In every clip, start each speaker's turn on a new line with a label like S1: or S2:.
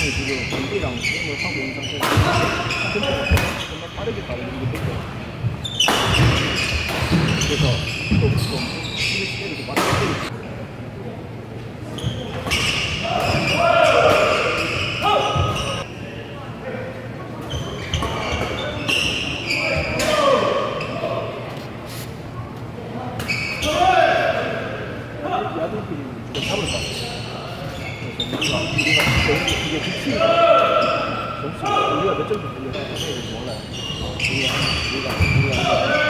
S1: 상황이 지금 경기랑 게임을 하고 있는 상태에서 정말 빠르게 가는 게 그래서 좀 때리고 맞게 때리고 야들끼리 잡을 것 같아요. 그래서 우리가 이게 비치니까 점수가 우리가 몇 점씩 돌려서 몰라요. 우리가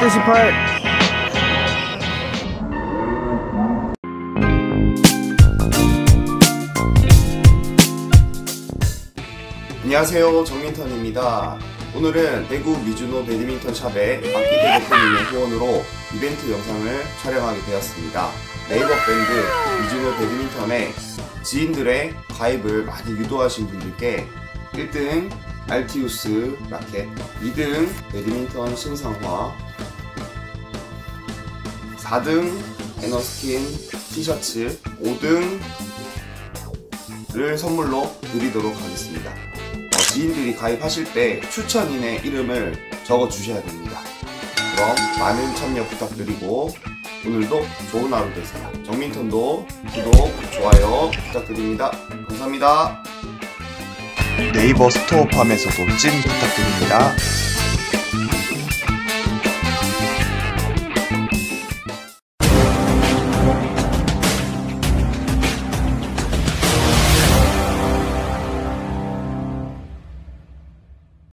S1: 3대 18.
S2: 안녕하세요, 정민턴입니다. 오늘은 대구 미주노 배드민턴 샵의 박기대 대표님의 후원으로 이벤트 영상을 촬영하게 되었습니다. 네이버 밴드 미주노 배드민턴에 지인들의 가입을 많이 유도하신 분들께 1등 알티우스 라켓, 2등 배드민턴 신상화, 4등 에너스킨 티셔츠, 5등을 선물로 드리도록 하겠습니다. 지인들이 가입하실 때 추천인의 이름을 적어 주셔야 됩니다. 그럼 많은 참여 부탁드리고 오늘도 좋은 하루 되세요. 정민턴도 구독, 좋아요 부탁드립니다. 감사합니다.
S3: 네이버 스토어팜에서도 찐 부탁드립니다.